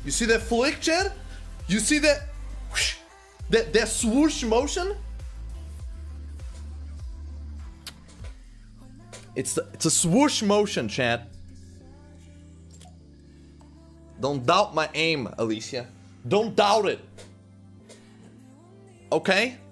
You see that flick, Chad? You see that whoosh, that swoosh motion? It's a swoosh motion, Chad. Don't doubt my aim, Alicia. Don't doubt it. Okay?